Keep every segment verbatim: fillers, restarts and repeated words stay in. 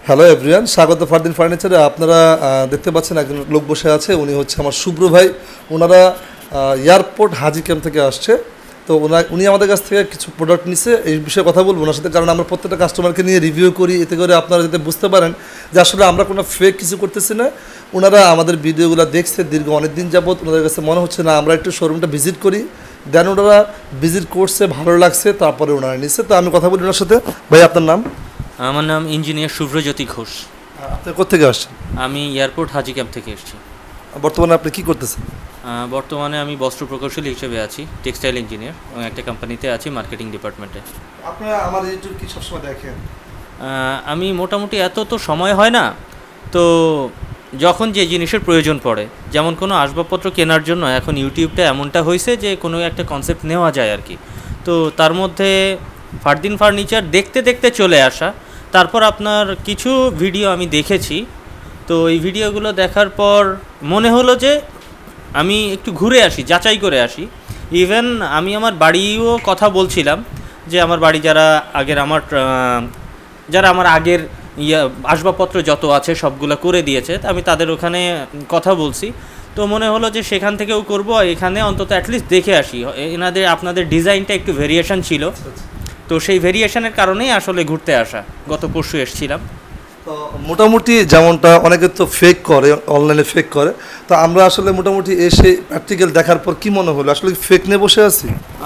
Hello everyone, স্বাগত ফারদিন ফার্নিচারে। আপনারা দেখতে পাচ্ছেন একজন লোক বসে আছে, উনি হচ্ছে আমার শুভ্র ভাই। ওনারা এয়ারপোর্ট হাজি ক্যাম্প থেকে আসছে। তো ওনা উনি আমাদের কাছ থেকে কিছু প্রোডাক্ট নিছে, এই বিষয়ে কথা বলবো ওনার সাথে, কারণ আমরা প্রত্যেকটা কাস্টমারকে নিয়ে রিভিউ করি, এতে করে আপনারা যাতে বুঝতে পারেন যে আসলে আমরা কোনো ফেক কিছু করতেছি না। ওনারা আমাদের ভিডিওগুলো দেখছে দীর্ঘ অনেক দিন যাবত, ওনাদের কাছে মনে হচ্ছে না আমরা একটু শোরুমটা ভিজিট করি, দেন ওনারা ভিজিট করছে, ভালো লাগছে, তারপরে ওনারা নিচ্ছে। তো আমি কথা বলি ওনার সাথে। ভাই আপনার নাম? আমার নাম ইঞ্জিনিয়ার শুভ্রজ্যোতি ঘোষ। আপনি কোথেকে আসছেন? আমি এয়ারপোর্ট হাজি ক্যাম্প থেকে এসেছি। বর্তমানে আপনি কি করতেছেন? বর্তমানে আমি বস্ত্র প্রকৌশলী হিসেবে আছি, টেক্সটাইল ইঞ্জিনিয়ার, এবং একটা কোম্পানিতে আছি মার্কেটিং ডিপার্টমেন্টে। আপনারা আমার ইউটিউব কি সবসময় দেখেন? আমি মোটামুটি এত তো সময় হয় না, তো যখন যে জিনিসের প্রয়োজন পড়ে, যেমন কোনো আসবাবপত্র কেনার জন্য এখন ইউটিউবটা এমনটা হয়েছে যে কোনো একটা কনসেপ্ট নেওয়া যায় আর কি। তো তার মধ্যে ফারদিন ফার্নিচার দেখতে দেখতে চলে আসা, তারপর আপনার কিছু ভিডিও আমি দেখেছি। তো এই ভিডিওগুলো দেখার পর মনে হলো যে আমি একটু ঘুরে আসি, যাচাই করে আসি। ইভেন আমি আমার বাড়িও কথা বলছিলাম যে আমার বাড়ি যারা আগের আমার যারা আমার আগের ইয়া আসবাবপত্র যত আছে সবগুলো করে দিয়েছে, আমি তাদের ওখানে কথা বলছি। তো মনে হলো যে সেখান থেকেও করব, এখানে অন্তত অ্যাটলিস্ট দেখে আসি। এনাদের আপনাদের ডিজাইনটা একটু ভেরিয়েশন ছিল, তো সেই ভেরিয়েশনের কারণেই আসলে ঘুরতে আসা। গত পরশু এসেছিলাম। তো মোটামুটি যেমনটা অনেকে তো ফেক করে, অনলাইনে ফেক করে, তো আমরা আসলে মোটামুটি এসে প্র্যাকটিক্যাল দেখার পর কি মনে হলো, আসলে ফেক নিয়ে বসে আছি?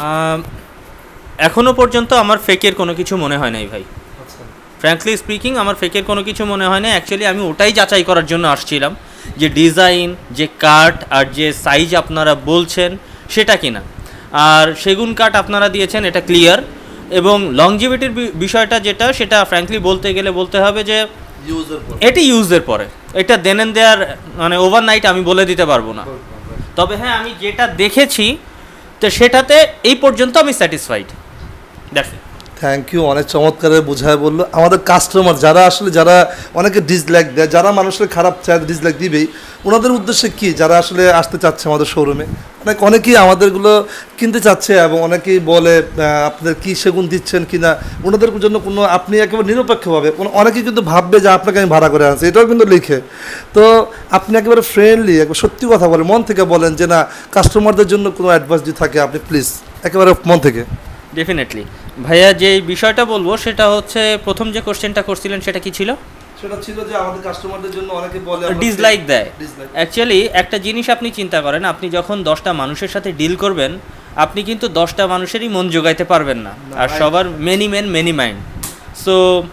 এখনও পর্যন্ত আমার ফেকের কোনো কিছু মনে হয় নাই ভাই। ফ্র্যাঙ্কলি স্পিকিং, আমার ফেকের কোনো কিছু মনে হয় না। অ্যাকচুয়ালি আমি ওটাই যাচাই করার জন্য আসছিলাম যে ডিজাইন, যে কাঠ আর যে সাইজ আপনারা বলছেন সেটা কিনা। আর সেগুন কাঠ আপনারা দিয়েছেন, এটা ক্লিয়ার। এবং লংজিভিটির বিষয়টা যেটা, সেটা ফ্র্যাঙ্কলি বলতে গেলে বলতে হবে যে এটি ইউজের পরে, এটা দেন এন্ড দেয়ার মানে ওভারনাইট আমি বলে দিতে পারবো না। তবে হ্যাঁ, আমি যেটা দেখেছি তো সেটাতে এই পর্যন্ত আমি satisfied. That's it. Thank you, অনেক চমৎকার বোঝায় বললো। আমাদের কাস্টমার যারা আসলে যারা অনেকে ডিসলাইক দেয়, যারা মানুষের খারাপ চায় ডিসলাইক দিবেই, ওনাদের উদ্দেশ্যে কি, যারা আসলে আসতে চাচ্ছে আমাদের শোরুমে, অনেক অনেকেই আমাদেরগুলো কিনতে চাচ্ছে এবং অনেকেই বলে আপনাদের কি সেগুন দিচ্ছেন কি না, ওনাদের জন্য কোনো আপনি একেবারে নিরপেক্ষভাবে, অনেকেই কিন্তু ভাববে যে আপনাকে আমি ভাড়া করে আনছি, এটাও কিন্তু লিখে। তো আপনি একেবারে ফ্রেন্ডলি, একবার সত্যি কথা বলেন, মন থেকে বলেন যে না, কাস্টমারদের জন্য কোনো অ্যাডভাইস যদি থাকে আপনি প্লিজ একেবারে মন থেকে। ডেফিনেটলি ভাইয়া, যে বিষয়টা বলবো সেটা হচ্ছে, প্রথম যে কোশ্চেনটা করছিলেন সেটা কি ছিল? সেটা ছিল যে আমাদের কাস্টমারদের জন্য অনেকে বলে ডিসলাইক দেয়। অ্যাকচুয়ালি একটা জিনিস আপনি চিন্তা করেন, আপনি যখন দশটা মানুষের সাথে ডিল করবেন, আপনি কিন্তু দশটা মানুষেরই মন জোগাইতে পারবেন না, আর সবার many men many minds. So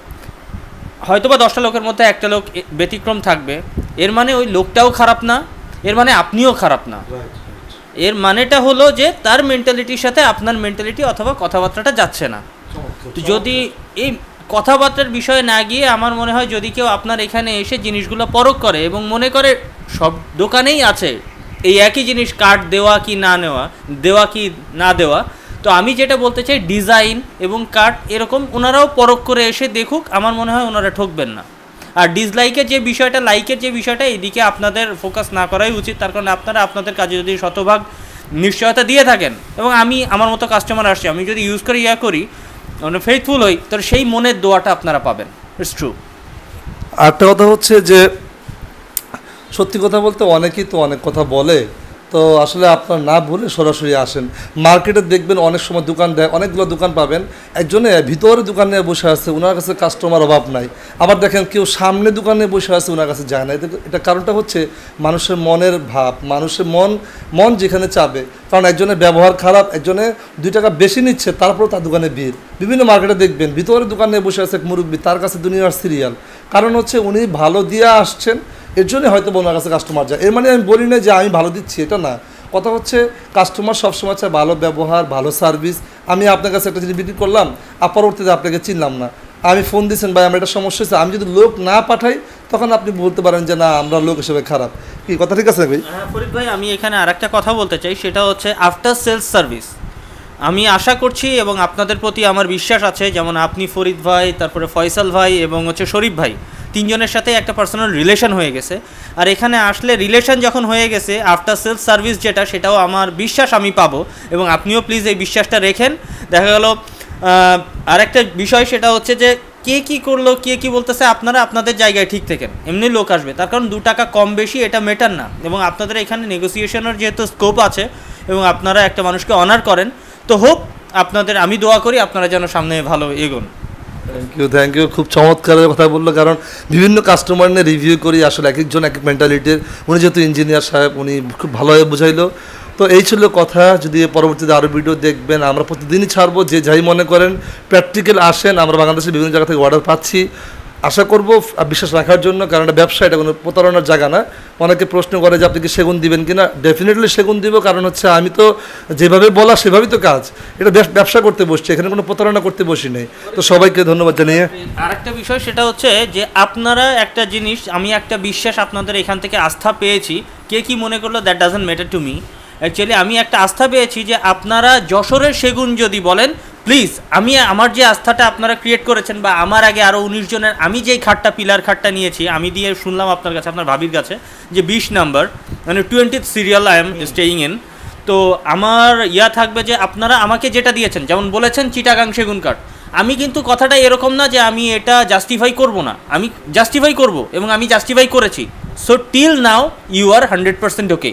হয়তোবা দশটা লোকের মধ্যে একটা লোক ব্যতিক্রম থাকবে, এর মানে ওই লোকটাও খারাপ না, এর মানে আপনিও খারাপ না। এর মানেটা হলো যে তার মেন্টালিটির সাথে আপনার মেন্টালিটি অথবা কথাবার্তাটা যাচ্ছে না। তো যদি এই কথাবার্তার বিষয়ে না গিয়ে, আমার মনে হয় যদি কেউ আপনার এখানে এসে জিনিসগুলো পরখ করে এবং মনে করে সব দোকানেই আছে এই একই জিনিস, কার্ড দেওয়া কি না নেওয়া, দেওয়া কি না দেওয়া, তো আমি যেটা বলতে চাই, ডিজাইন এবং কার্ড এরকম ওনারাও পরখ করে এসে দেখুক, আমার মনে হয় ওনারা ঠকবেন না। আর ডিসলাইকের যে বিষয়টা, লাইকের যে বিষয়টা, এদিকে আপনাদের ফোকাস না করাই উচিত। তার কারণে আপনারা আপনাদের কাজে যদি শতভাগ নিশ্চয়তা দিয়ে থাকেন, এবং আমি আমার মতো কাস্টমার আসছি, আমি যদি ইউজ করে ইয়া করি, মানে ফেথফুল হই, তাহলে সেই মনের দোয়াটা আপনারা পাবেন। It's true. আরেকটা কথা হচ্ছে যে সত্যি কথা বলতে অনেকেই তো অনেক কথা বলে, তো আসলে আপনার না বলে সরাসরি আসেন। মার্কেটে দেখবেন অনেক সময় দোকান দেয়, অনেকগুলো দোকান পাবেন, একজনে ভিতরে দোকান নিয়ে বসে আছে, ওনার কাছে কাস্টমার অভাব নাই। আবার দেখেন কেউ সামনে দোকানে বসে আছে, ওনার কাছে যায় না। এটা কারণটা হচ্ছে মানুষের মনের ভাব, মানুষের মন মন যেখানে চাবে। কারণ একজনের ব্যবহার খারাপ, একজনে দুই টাকা বেশি নিচ্ছে, তারপরেও তার দোকানে ভিড়। বিভিন্ন মার্কেটে দেখবেন ভিতরে দোকান নিয়ে বসে আছে এক মুরব্বী, তার কাছে দুনিয়ার সিরিয়াল। কারণ হচ্ছে উনি ভালো দিয়ে আসছেন, এর জন্যই হয়তো ওনার কাছে কাস্টমার যায়। এর মানে আমি বলি না যে আমি ভালো দিচ্ছি, এটা না। কথা হচ্ছে কাস্টমার সবসময় চায় ভালো ব্যবহার, ভালো সার্ভিস। আমি আপনার কাছে একটা জিনিস বিক্রি করলাম, আর পরবর্তীতে আপনাকে চিনলাম না, আমি ফোন দিয়েছেন ভাই আমার একটা সমস্যা হচ্ছে, আমি যদি লোক না পাঠাই তখন আপনি বলতে পারেন যে না, আমরা লোক হিসেবে খারাপ। কি কথা ঠিক আছে ভাই? হ্যাঁ ফরিদ ভাই, আমি এখানে আর একটা কথা বলতে চাই, সেটা হচ্ছে আফটার সেলস সার্ভিস। আমি আশা করছি এবং আপনাদের প্রতি আমার বিশ্বাস আছে, যেমন আপনি ফরিদ ভাই, তারপরে ফয়সাল ভাই এবং হচ্ছে শরীফ ভাই, তিনজনের সাথে একটা পার্সোনাল রিলেশন হয়ে গেছে। আর এখানে আসলে রিলেশন যখন হয়ে গেছে, আফটার সেলস সার্ভিস যেটা, সেটাও আমার বিশ্বাস আমি পাবো, এবং আপনিও প্লিজ এই বিশ্বাসটা রেখেন। দেখা গেল আরেকটা বিষয়, সেটা হচ্ছে যে কে কী করলো, কে কী বলতেছে, আপনারা আপনাদের জায়গায় ঠিক থাকেন, এমনি লোক আসবে। তার কারণ দু টাকা কম বেশি এটা মেটার না, এবং আপনাদের এখানে নেগোসিয়েশনের যেহেতু স্কোপ আছে এবং আপনারা একটা মানুষকে অনার করেন, তো হোপ আপনাদের, আমি দোয়া করি আপনারা যেন সামনে ভালো এগোন। থ্যাংক ইউ থ্যাংক ইউ খুব চমৎকার কথা বললো, কারণ বিভিন্ন কাস্টমার নিয়ে রিভিউ করি, আসলে এক একজন এক এক মেন্টালিটির। উনি যেহেতু ইঞ্জিনিয়ার সাহেব, উনি খুব ভালোভাবে বুঝাইলো। তো এই ছিল কথা, যদি পরবর্তীতে আরও ভিডিও দেখবেন, আমরা প্রতিদিনই ছাড়বো, যে যাই মনে করেন প্র্যাকটিক্যাল আসেন, আমরা বাংলাদেশের বিভিন্ন জায়গা থেকে অর্ডার পাচ্ছি, আশা করব বিশ্বাস রাখার জন্য, কারণ এটা ব্যবসা, এটা কোনো প্রতারণার জায়গা না। অনেকে প্রশ্ন করে যে আপনি কি সেগুন দিবেন কিনা, ডেফিনেটলি সেগুন দিব, কারণ হচ্ছে আমি তো যেভাবে বলা সেভাবেই তো কাজ, এটা ব্যবসা করতে বসছি, এখানে কোনো প্রতারণা করতে বসি নেই। তো সবাইকে ধন্যবাদ জানিয়ে আরেকটা বিষয় সেটা হচ্ছে যে আপনারা একটা জিনিস, আমি একটা বিশ্বাস আপনাদের এখান থেকে আস্থা পেয়েছি, কে কি মনে করলো that doesn't matter to me. Actually আমি একটা আস্থা পেয়েছি যে আপনারা যশোরের সেগুন যদি বলেন, প্লিজ, আমি আমার যে আস্থাটা আপনারা ক্রিয়েট করেছেন, বা আমার আগে আরও উনিশ জনের, আমি যেই খাটটা পিলার খাটটা নিয়েছি, আমি দিয়ে শুনলাম আপনার কাছে, আপনার ভাবির কাছে, যে বিশ নাম্বার মানে twentieth serial I am staying in. তো আমার ইয়া থাকবে যে আপনারা আমাকে যেটা দিয়েছেন, যেমন বলেছেন চিটাগাং সেগুন কাঠ, আমি কিন্তু কথাটা এরকম না যে আমি এটা জাস্টিফাই করব না, আমি জাস্টিফাই করব, এবং আমি জাস্টিফাই করেছি। So till now you are hundred percent okay,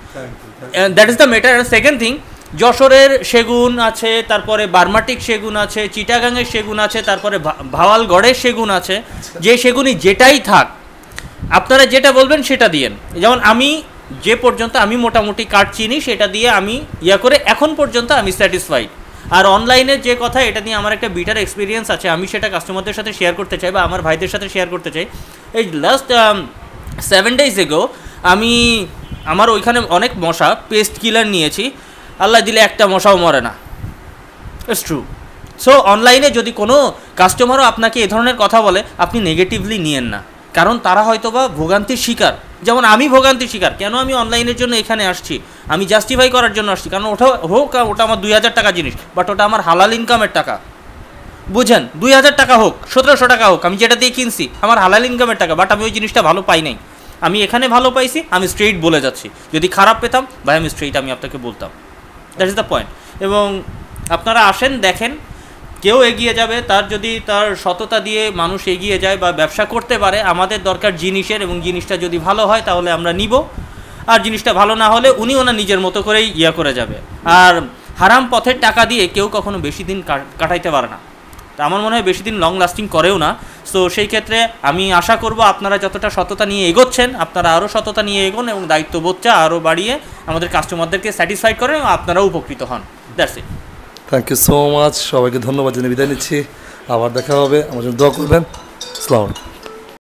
that is the matter. And second thing, যশোরের সেগুন আছে, তারপরে বার্মাটিক সেগুন আছে, চিটাগাংয়ের সেগুন আছে, তারপরে ভাওয়ালগড়ের সেগুন আছে, যে সেগুনই যেটাই থাক, আপনারা যেটা বলবেন সেটা দিয়েন। যেমন আমি যে পর্যন্ত আমি মোটামুটি কাঠ চিনি, সেটা দিয়ে আমি ইয়া করে এখন পর্যন্ত আমি স্যাটিসফাইড। আর অনলাইনের যে কথা, এটা নিয়ে আমার একটা বিটার এক্সপিরিয়েন্স আছে, আমি সেটা কাস্টমারদের সাথে শেয়ার করতে চাই, বা আমার ভাইদের সাথে শেয়ার করতে চাই। এই লাস্ট সেভেন ডেজ এগো আমি আমার ওইখানে অনেক মশা পেস্ট কিলার নিয়েছি, আল্লাহ দিলে একটা মশাও মরে না, ইটস ট্রু। সো অনলাইনে যদি কোনো কাস্টমারও আপনাকে এ ধরনের কথা বলে, আপনি নেগেটিভলি নিয়েন না, কারণ তারা হয়তো বা ভোগান্তির শিকার, যেমন আমি ভোগান্তির শিকার। কেন আমি অনলাইনের জন্য এখানে আসছি, আমি জাস্টিফাই করার জন্য আসছি, কারণ ওটা হোক, ওটা আমার দুই হাজার টাকা জিনিস, বাট ওটা আমার হালাল ইনকামের টাকা, বুঝেন, দুই হাজার টাকা হোক, সতেরোশো টাকা হোক, আমি যেটা দিয়ে কিনছি আমার হালাল ইনকামের টাকা, বাট আমি ওই জিনিসটা ভালো পাই নাই, আমি এখানে ভালো পাইছি, আমি স্ট্রেইট বলে যাচ্ছি। যদি খারাপ পেতাম ভাই, আমি স্ট্রেইট আমি আপনাকে বলতাম, দ্যাট ইজ দ্য পয়েন্ট। এবং আপনারা আসেন, দেখেন, কেউ এগিয়ে যাবে, তার যদি তার সততা দিয়ে মানুষ এগিয়ে যায় বা ব্যবসা করতে পারে, আমাদের দরকার জিনিসের, এবং জিনিসটা যদি ভালো হয় তাহলে আমরা নিব, আর জিনিসটা ভালো না হলে উনি ওনার নিজের মতো করেই ইয়া করে যাবে। আর হারাম পথের টাকা দিয়ে কেউ কখনো বেশি দিন কাটাইতে পারে না, তা আমার মনে হয় বেশি দিন লং লাস্টিং করেও না। সো সেই ক্ষেত্রে আমি আশা করব আপনারা যতটা সততা নিয়ে এগোচ্ছেন, আপনারা আরও সততা নিয়ে এগোন, এবং দায়িত্ববোধটা আরও বাড়িয়ে আমাদের কাস্টমারদেরকে স্যাটিসফাইড করেন, এবং আপনারাও উপকৃত হন। That's it. Thank you so much, সবাইকে ধন্যবাদ জানিয়ে বিদায় নিচ্ছি, আবার দেখা হবে, আমার জন্য দোয়া করবেন। আসসালামু আলাইকুম।